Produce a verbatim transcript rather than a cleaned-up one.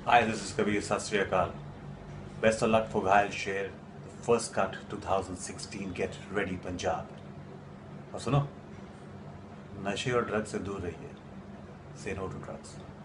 Hi, this is Kabir. Sat Sri Akal. Best of luck for Ghayal Sher. The first cut twenty sixteen. Get ready, Punjab. और सुनो, नशे और drugs से दूर रहिए. Say no to drugs.